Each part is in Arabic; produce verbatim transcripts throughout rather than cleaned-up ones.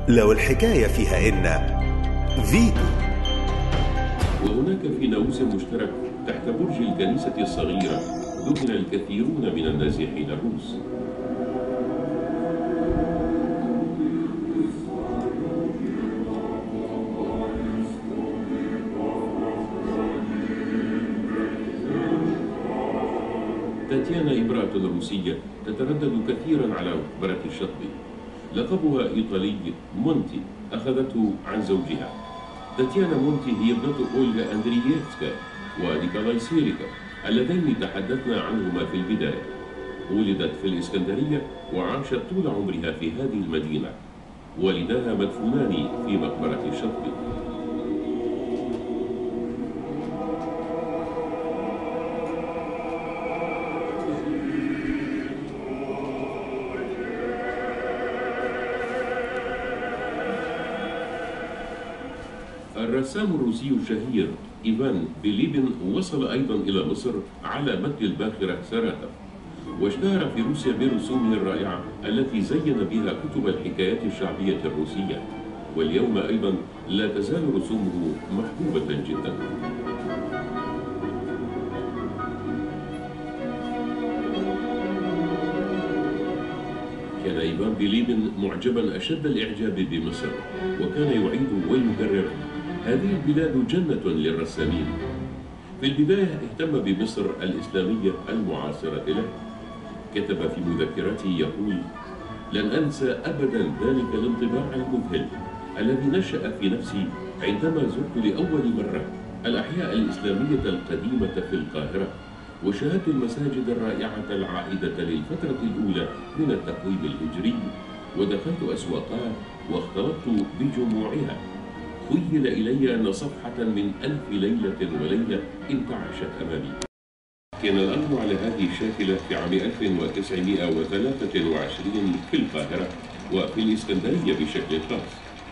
لو الحكاية فيها إن فيتو. وهناك في ناموس مشترك تحت برج الكنيسة الصغيرة دفن الكثيرون من النازحين الروس. تاتيانا امرأة روسية تتردد كثيرا على مقبرة الشطب. لقبها إيطالي مونتي أخذته عن زوجها. تاتيانا مونتي هي ابنة أولغا أندرييفسكا ونيكولاي سيريكا اللذين تحدثنا عنهما في البداية. ولدت في الإسكندرية وعاشت طول عمرها في هذه المدينة. والداها مدفونان في مقبرة الشطب. الرسام الروسي الشهير إيفان بيليبين وصل أيضا إلى مصر على متن الباخرة ساراتوف، واشتهر في روسيا برسومه الرائعة التي زين بها كتب الحكايات الشعبية الروسية، واليوم أيضا لا تزال رسومه محبوبة جدا. كان إيفان بيليبين معجبا أشد الإعجاب بمصر، وكان يعيد ويكرر: هذه البلاد جنة للرسامين. في البداية اهتم بمصر الإسلامية المعاصرة له. كتب في مذكراته يقول: لن أنسى أبدا ذلك الانطباع المذهل الذي نشأ في نفسي عندما زرت لأول مرة الأحياء الإسلامية القديمة في القاهرة، وشاهدت المساجد الرائعة العائدة للفترة الأولى من التقويم الهجري، ودخلت أسواقها واختلطت بجموعها. خيل إلي أن صفحة من ألف ليلة وليلة انتعشت أمامي. كان الأمر على هذه الشاكلة في عام ألف وتسعمائة وثلاثة وعشرين في القاهرة وفي الإسكندرية بشكل خاص.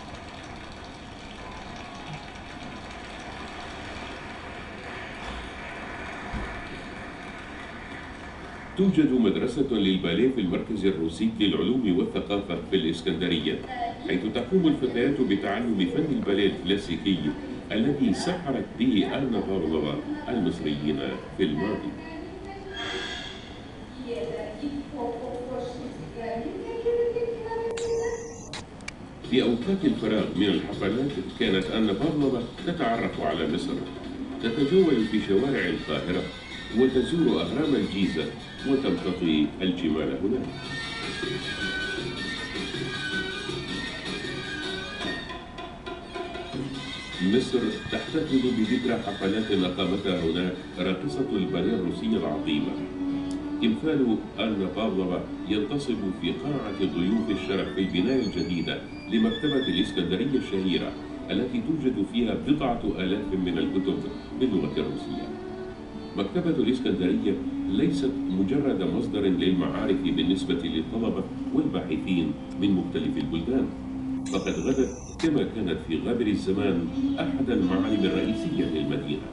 توجد مدرسة للباليه في المركز الروسي للعلوم والثقافة في الإسكندرية، حيث تقوم الفتيات بتعلم فن الباليه الكلاسيكي الذي سحرت به آنا بارلوفا المصريين في الماضي. في أوقات الفراغ من الحفلات كانت آنا بارلوفا تتعرف على مصر، تتجول في شوارع القاهرة وتزور أهرام الجيزة وتلتقي الجمال هناك. مصر تحتفل بذكرى حفلات أقامتها هناك راقصة الباليه الروسية العظيمة. تمثال آنا بارلوفا ينتصب في قاعة ضيوف الشرف في البناية الجديدة لمكتبة الإسكندرية الشهيرة التي توجد فيها بضعة آلاف من الكتب باللغة الروسية. مكتبة الإسكندرية ليست مجرد مصدر للمعارف بالنسبة للطلبة والباحثين من مختلف البلدان، فقد غدت كما كانت في غابر الزمان أحد المعالم الرئيسية للمدينة.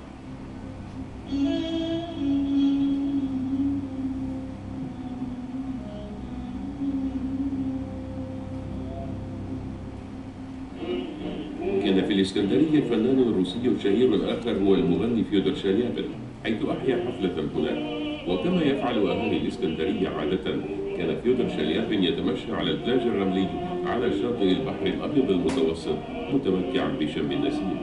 كان في الإسكندرية الفنان الروسي شهير آخر هو المغني فيودور شاليابين، حيث أحيا حفلة هناك. وكما يفعل أهالي الإسكندرية عادة، كان فيودور شاليابين يتمشى على البلاج الرملي على شاطئ البحر الأبيض المتوسط متمتعا بشم النسيم.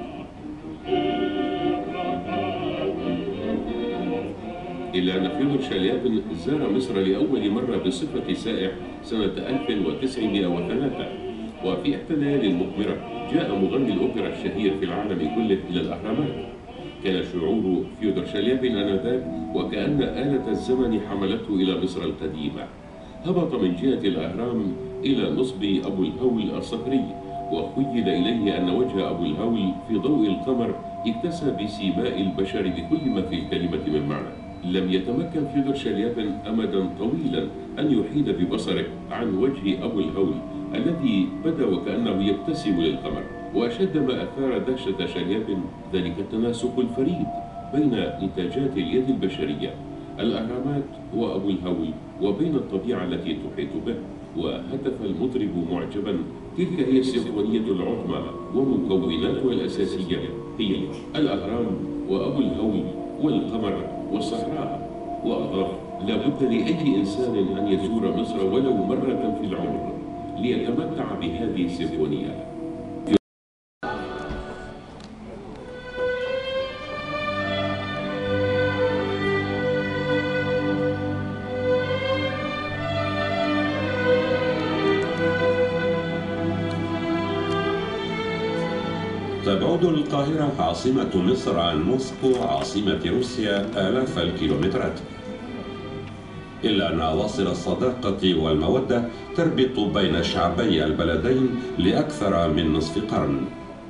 إلا أن فيودور شاليابين زار مصر لأول مرة بصفة سائح سنة ألف وتسعمائة وثلاثة، وفي إحدى الليالي المقمرة جاء مغني الأوبرا الشهير في العالم كله إلى الأهرامات. كان شعور فيودور شاليابين آنذاك وكأن آلة الزمن حملته إلى مصر القديمة. هبط من جهة الأهرام إلى نصب أبو الهول الصخري، وخيل إليه أن وجه أبو الهول في ضوء القمر اكتسى بسيماء البشر بكل ما في الكلمة من معنى. لم يتمكن فيودور شاليابين أمدا طويلا أن يحيد ببصره عن وجه أبو الهول الذي بدا وكأنه يبتسم للقمر. وأشد ما أثار دهشة شاليابين ذلك التناسق الفريد بين إنتاجات اليد البشرية، الأهرامات وأبو الهول، وبين الطبيعة التي تحيط به. وهتف المطرب معجبا: تلك هي السيمفونية العظمى، ومكوناتها الأساسية هي الأهرام وأبو الهول والقمر والصحراء. وأضاف: لا بد لأي إنسان أن يزور مصر ولو مرة في العمر ليتمتع بهذه السيمفونية. تبعد القاهرة عاصمة مصر عن موسكو عاصمة روسيا آلاف الكيلومترات، إلا أن أواصر الصداقة والمودة تربط بين شعبي البلدين لأكثر من نصف قرن.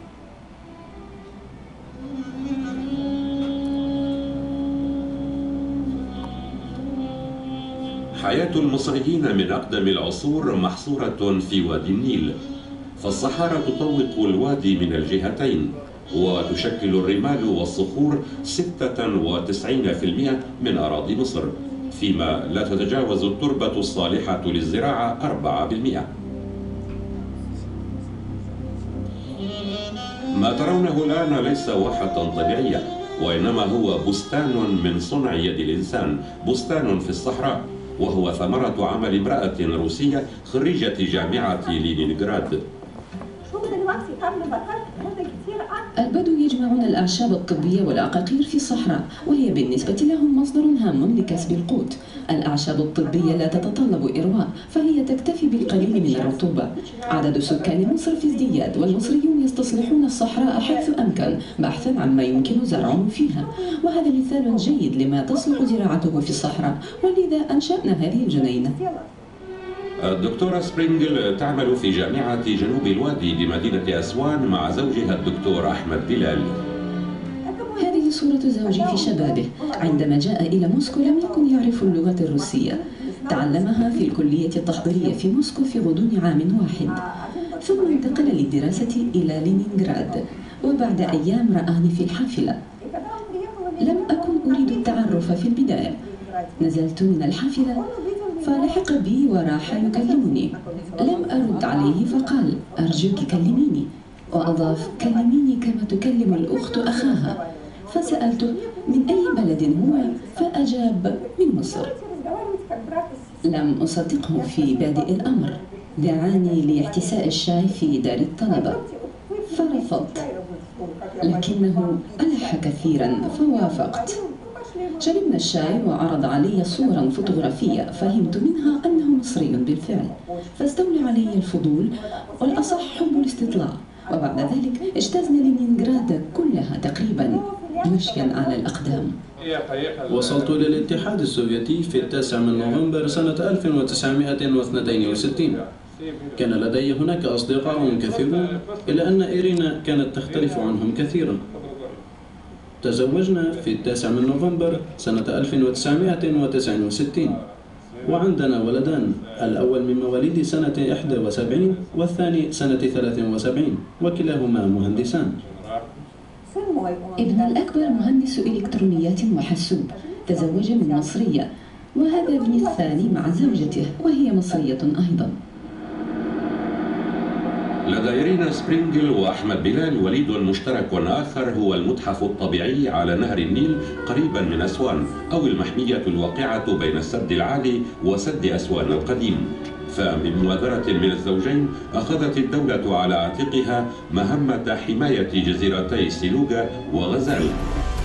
حياة المصريين من أقدم العصور محصورة في وادي النيل، فالصحارى تطوق الوادي من الجهتين، وتشكل الرمال والصخور ستة وتسعين بالمئة من أراضي مصر، فيما لا تتجاوز التربة الصالحة للزراعة أربعة بالمئة. ما ترونه الآن ليس واحة طبيعية، وإنما هو بستان من صنع يد الإنسان، بستان في الصحراء، وهو ثمرة عمل امرأة روسية خريجة جامعة لينينغراد. البدو يجمعون الأعشاب الطبية والعقاقير في الصحراء، وهي بالنسبة لهم مصدر هام لكسب القوت. الأعشاب الطبية لا تتطلب إرواء، فهي تكتفي بالقليل من الرطوبة. عدد سكان مصر في ازدياد، والمصريون يستصلحون الصحراء حيث أمكن بحثا عما يمكن زرعه فيها، وهذا مثال جيد لما تصلح زراعته في الصحراء، ولذا أنشأنا هذه الجنينة. الدكتورة سبرينغل تعمل في جامعة جنوب الوادي بمدينة أسوان مع زوجها الدكتور أحمد بلال. هذه صورة زوجي في شبابه. عندما جاء إلى موسكو لم يكن يعرف اللغة الروسية، تعلمها في الكلية التحضيرية في موسكو في غضون عام واحد، ثم انتقل للدراسة إلى لينينغراد، وبعد أيام رآني في الحافلة. لم أكن أريد التعرف في البداية. نزلت من الحافلة فلحق بي وراح يكلمني. لم أرد عليه فقال: أرجوك كلميني، وأضاف: كلميني كما تكلم الأخت أخاها. فسألته من أي بلد هو، فأجاب: من مصر. لم أصدقه في بادئ الأمر، دعاني لاحتساء الشاي في دار الطلبة فرفضت، لكنه ألح كثيرا فوافقت. شربنا الشاي وعرض علي صورا فوتوغرافية فهمت منها أنه مصري بالفعل، فاستولى علي الفضول، والأصح حب الاستطلاع، وبعد ذلك اجتزنا لينينغراد كلها تقريبا مشيا على الأقدام. وصلت للاتحاد السوفيتي في التاسع من نوفمبر سنة ألف وتسعمائة واثنين وستين. كان لدي هناك أصدقاء كثيرون، إلا أن إيرينا كانت تختلف عنهم كثيرا. تزوجنا في التاسع من نوفمبر سنة ألف وتسعمائة وتسعة وستين، وعندنا ولدان، الأول من مواليد سنة إحدى وسبعين والثاني سنة ثلاث وسبعين، وكلاهما مهندسان. ابن الأكبر مهندس إلكترونيات وحاسوب، تزوج من مصرية، وهذا ابني الثاني مع زوجته وهي مصرية أيضا. لدى إيرينا سبرينغل وأحمد بلال وليد مشترك آخر، هو المتحف الطبيعي على نهر النيل قريبا من أسوان، أو المحمية الواقعة بين السد العالي وسد أسوان القديم. فبمبادرة من الزوجين أخذت الدولة على عاتقها مهمة حماية جزيرتي سيلوغا وغزال.